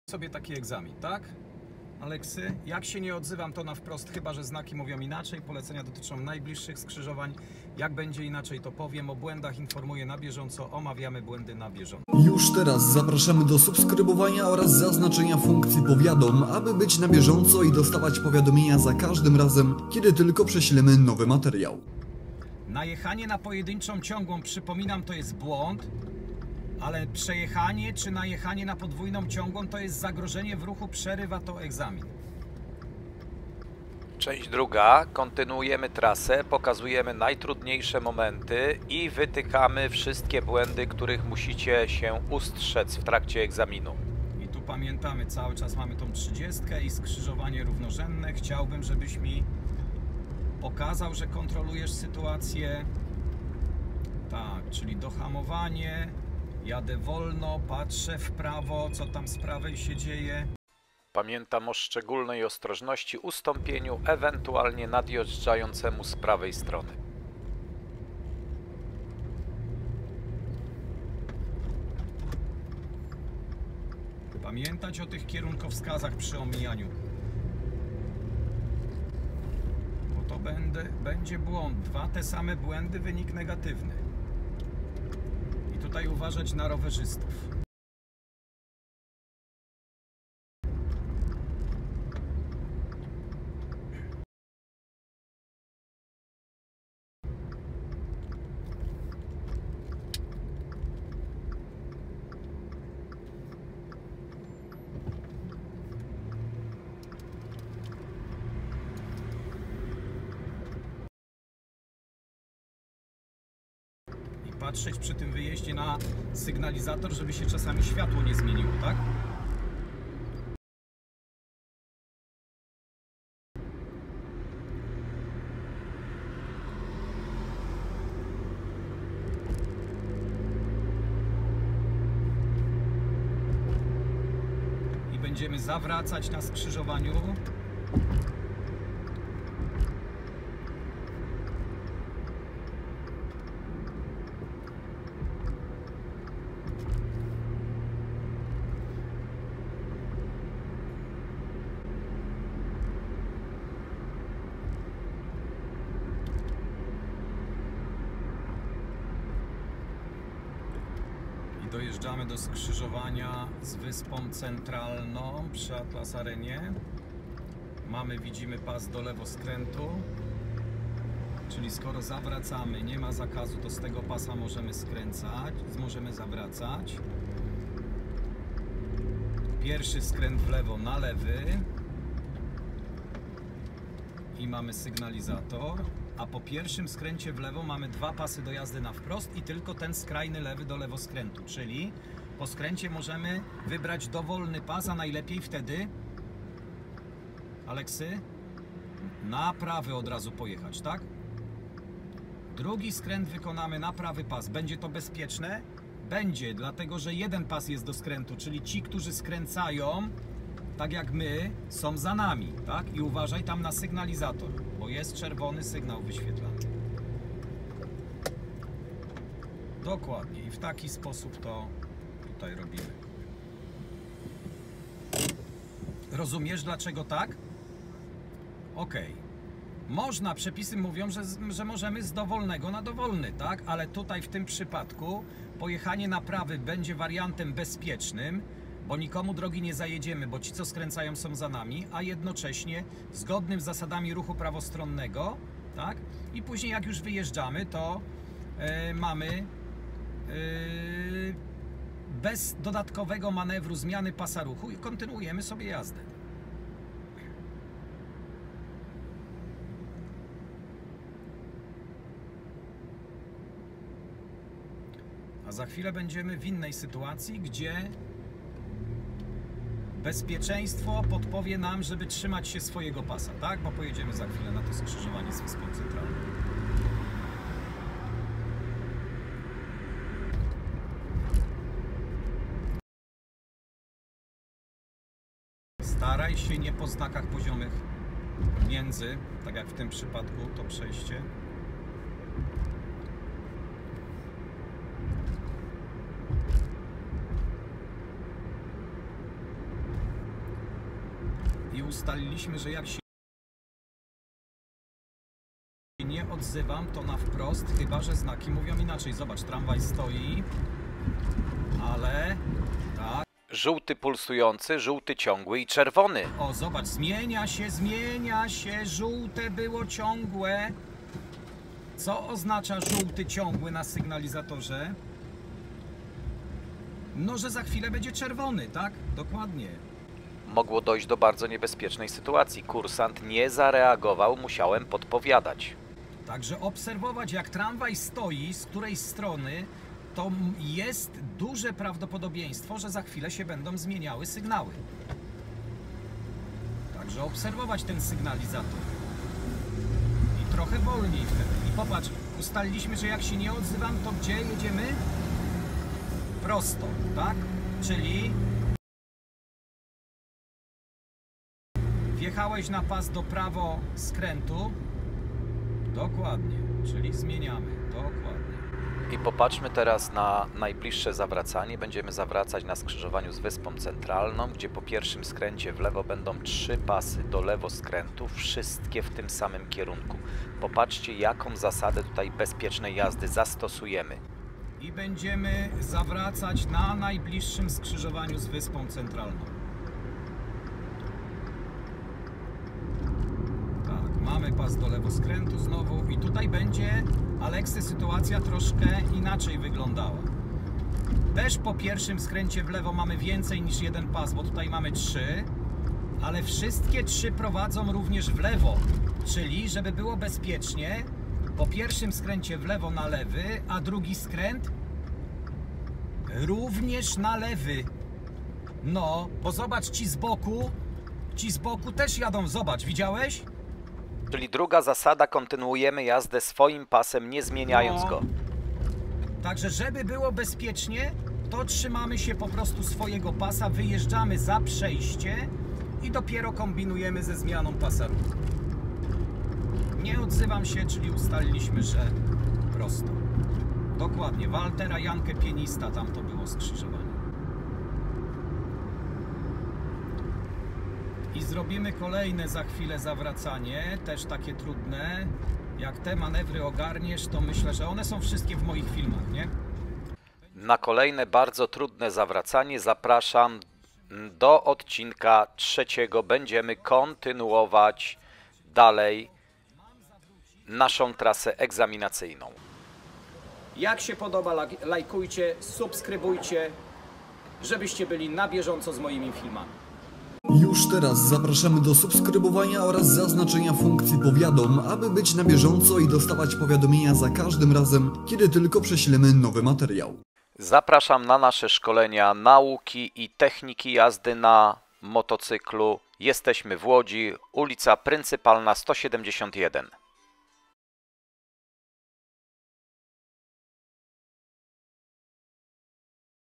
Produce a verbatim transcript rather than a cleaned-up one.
sobie taki egzamin, tak? Aleksy, jak się nie odzywam, to na wprost, chyba że znaki mówią inaczej. Polecenia dotyczą najbliższych skrzyżowań. Jak będzie inaczej, to powiem. O błędach informuję na bieżąco. Omawiamy błędy na bieżąco. Już teraz zapraszamy do subskrybowania oraz zaznaczenia funkcji powiadom, aby być na bieżąco i dostawać powiadomienia za każdym razem, kiedy tylko prześlemy nowy materiał. Najechanie na pojedynczą ciągłą, przypominam, to jest błąd, ale przejechanie czy najechanie na podwójną ciągłą to jest zagrożenie w ruchu, przerywa to egzamin. Część druga. Kontynuujemy trasę, pokazujemy najtrudniejsze momenty i wytykamy wszystkie błędy, których musicie się ustrzec w trakcie egzaminu. I tu pamiętamy, cały czas mamy tą trzydziestkę i skrzyżowanie równorzędne. Chciałbym, żebyś mi pokazał, że kontrolujesz sytuację. Tak, czyli dohamowanie, jadę wolno, patrzę w prawo, co tam z prawej się dzieje. Pamiętam o szczególnej ostrożności, ustąpieniu, ewentualnie nadjeżdżającemu z prawej strony. Pamiętać o tych kierunkowskazach przy omijaniu. Bo to będę, będzie błąd. Dwa te same błędy, wynik negatywny. I tutaj uważać na rowerzystów. Patrzeć przy tym wyjeździe na sygnalizator, żeby się czasami światło nie zmieniło, tak? I będziemy zawracać na skrzyżowaniu. Dojeżdżamy do skrzyżowania z Wyspą Centralną przy Atlas Arenie. Mamy, widzimy pas do lewoskrętu. Czyli skoro zawracamy, nie ma zakazu, to z tego pasa możemy skręcać, możemy zawracać. Pierwszy skręt w lewo na lewy. I mamy sygnalizator. A po pierwszym skręcie w lewo mamy dwa pasy do jazdy na wprost i tylko ten skrajny lewy do lewoskrętu. Czyli po skręcie możemy wybrać dowolny pas, a najlepiej wtedy, Aleksy, na prawy od razu pojechać, tak? Drugi skręt wykonamy na prawy pas. Będzie to bezpieczne? Będzie, dlatego że jeden pas jest do skrętu, czyli ci, którzy skręcają, tak jak my, są za nami, tak? I uważaj tam na sygnalizator, bo jest czerwony sygnał wyświetlany. Dokładnie. I w taki sposób to tutaj robimy. Rozumiesz, dlaczego tak? Ok. Można, przepisy mówią, że, że możemy z dowolnego na dowolny, tak? Ale tutaj w tym przypadku pojechanie na prawy będzie wariantem bezpiecznym, bo nikomu drogi nie zajedziemy, bo ci, co skręcają, są za nami, a jednocześnie zgodnym z zasadami ruchu prawostronnego, tak? I później jak już wyjeżdżamy, to yy, mamy yy, bez dodatkowego manewru zmiany pasa ruchu i kontynuujemy sobie jazdę. A za chwilę będziemy w innej sytuacji, gdzie bezpieczeństwo podpowie nam, żeby trzymać się swojego pasa, tak? Bo pojedziemy za chwilę na to skrzyżowanie z Wyspą Centralną. Staraj się nie po znakach poziomych między, tak jak w tym przypadku to przejście. ustaliliśmy, że jak się nie odzywam, to na wprost, chyba że znaki mówią inaczej. Zobacz, tramwaj stoi, ale tak. Żółty pulsujący, żółty ciągły i czerwony. O, zobacz, zmienia się, zmienia się, żółte było ciągłe. Co oznacza żółty ciągły na sygnalizatorze? No, że za chwilę będzie czerwony, tak? Dokładnie. Mogło dojść do bardzo niebezpiecznej sytuacji. Kursant nie zareagował, musiałem podpowiadać. Także obserwować, jak tramwaj stoi, z której strony, to jest duże prawdopodobieństwo, że za chwilę się będą zmieniały sygnały. Także obserwować ten sygnalizator. I trochę wolniej wtedy. I popatrz, ustaliliśmy, że jak się nie odzywam, to gdzie jedziemy? Prosto, tak? Czyli wjechałeś na pas do prawo skrętu. Dokładnie, czyli zmieniamy. Dokładnie. I popatrzmy teraz na najbliższe zawracanie. Będziemy zawracać na skrzyżowaniu z Wyspą Centralną, gdzie po pierwszym skręcie w lewo będą trzy pasy do lewo skrętu, wszystkie w tym samym kierunku. Popatrzcie, jaką zasadę tutaj bezpiecznej jazdy zastosujemy. I będziemy zawracać na najbliższym skrzyżowaniu z Wyspą Centralną. Tak, mamy pas do lewoskrętu znowu i tutaj będzie, Aleksy, sytuacja troszkę inaczej wyglądała. Też po pierwszym skręcie w lewo mamy więcej niż jeden pas, bo tutaj mamy trzy, ale wszystkie trzy prowadzą również w lewo, czyli żeby było bezpiecznie, po pierwszym skręcie w lewo na lewy, a drugi skręt również na lewy. No, bo zobacz, ci z boku, ci z boku też jadą, zobacz, widziałeś? Czyli druga zasada, kontynuujemy jazdę swoim pasem, nie zmieniając No. go. Także żeby było bezpiecznie, to trzymamy się po prostu swojego pasa, wyjeżdżamy za przejście i dopiero kombinujemy ze zmianą pasa ruchu. Nie odzywam się, czyli ustaliliśmy, że prosto. Dokładnie, Waltera Jankę Pienista, tam to było skrzyżowanie. I zrobimy kolejne za chwilę zawracanie, też takie trudne. Jak te manewry ogarniesz, to myślę, że one są wszystkie w moich filmach, nie? Na kolejne bardzo trudne zawracanie zapraszam do odcinka trzeciego. Będziemy kontynuować dalej naszą trasę egzaminacyjną. Jak się podoba, lajkujcie, subskrybujcie, żebyście byli na bieżąco z moimi filmami. Już teraz zapraszamy do subskrybowania oraz zaznaczenia funkcji powiadom, aby być na bieżąco i dostawać powiadomienia za każdym razem, kiedy tylko prześlemy nowy materiał. Zapraszam na nasze szkolenia nauki i techniki jazdy na motocyklu. Jesteśmy w Łodzi, ulica Pryncypalna sto siedemdziesiąt jeden.